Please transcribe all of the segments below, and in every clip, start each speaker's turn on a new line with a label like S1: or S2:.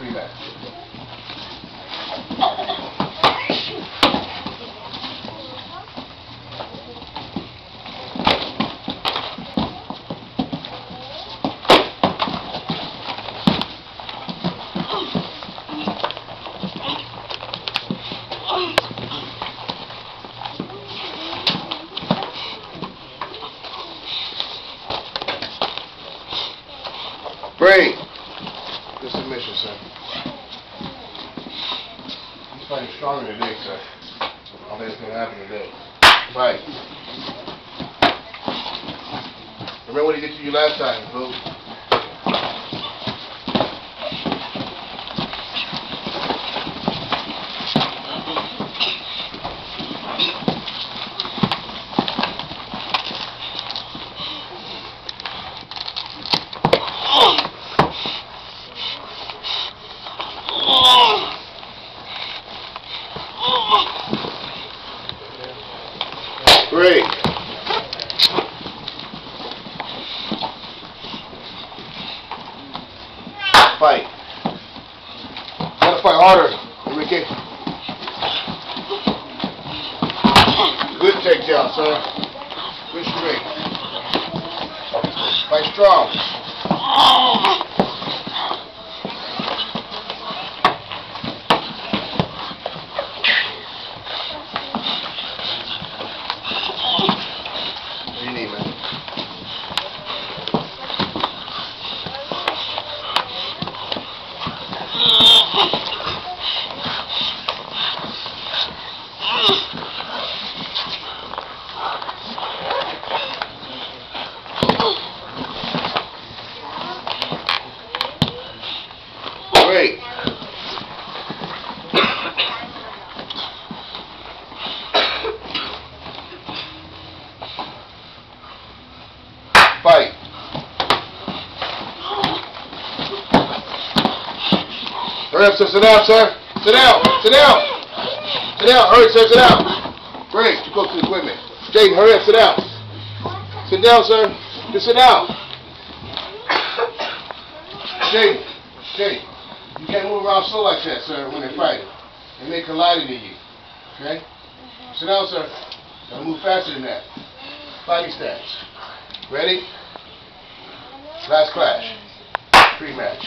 S1: Rematch. Break. Good submission, sir. He's fighting stronger today, sir. I don't think it's going to happen today. Fight. Remember what he did to you last time, folks. Break. Fight. You gotta fight harder, Enrique. Good takedown, sir. Good straight. Fight strong. What do you need, man? Great. Fight. Hurry up, sir. Sit down, sir. Sit down. Sit down. Sit down. Hurry, sir. Sit down. Great. Too close to the equipment. Jaden, hurry up. Sit down. Sit down, sir. Just sit down. Jaden, you can't move around slow like that, sir, when they're fighting. They may collide into you. Okay? Sit down, sir. Gotta move faster than that. Fighting stance. Ready? Last clash. Pre-match.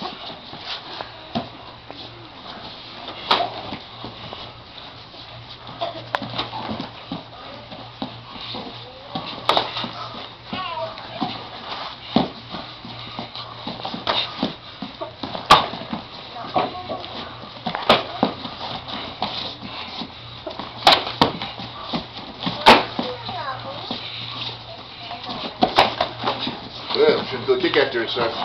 S1: Good. Should do a kick after it, sir.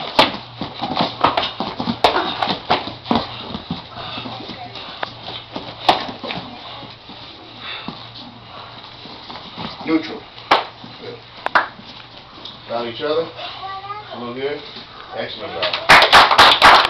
S1: Neutral. Good. Down each other. A little good. Excellent, dog.